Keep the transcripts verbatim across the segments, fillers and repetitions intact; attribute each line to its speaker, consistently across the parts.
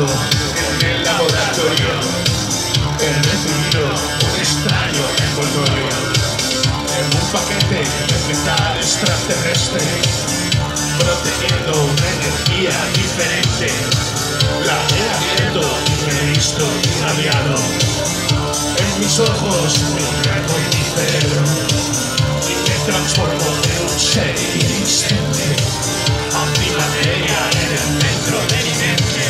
Speaker 1: trabajando en el laboratorio. He recibido un extraño envoltorio en un paquete de metal extraterrestre, protegiendo una energía diferente. La he abierto y me he visto irradiado. En mis ojos me encargo en mi cerebro y me transformo en un ser inexistente, antimateria en el centro de mi mente.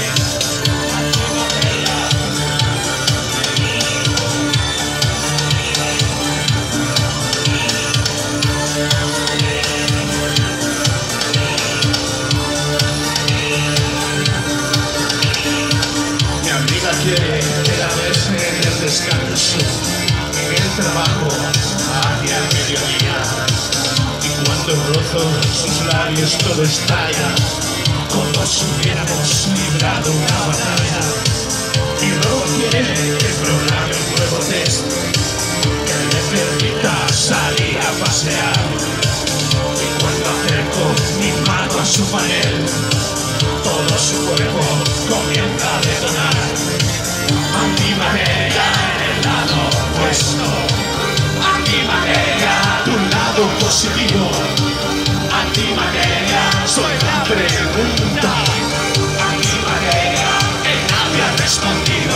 Speaker 1: Mi amiga quiere que la bese en el descanso, en el trabajo, hacia el mediodía. Y cuando rozo sus labios todo estalla, como si hubiéramos librado una batalla. Y luego quiere que programe un nuevo test que le permita salir a pasear. Y cuando acerco mi mano a su panel, todo su cuerpo comienza a detonar. Antimateria en el lado opuesto, antimateria de un lado positivo, antimateria, soy la pregunta, antimateria que nadie ha respondido.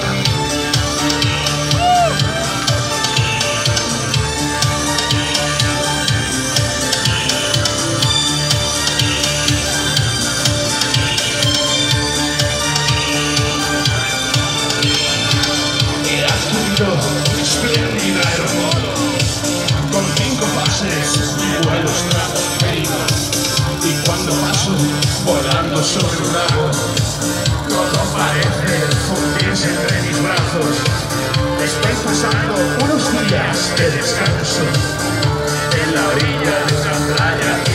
Speaker 1: Espléndida hermoso, con cinco fases y vuelos estratosféricos. Y cuando paso volando sobre un lago, todo parece fundirse entre mis brazos. Estoy pasando unos días de descanso en la orilla de una playa.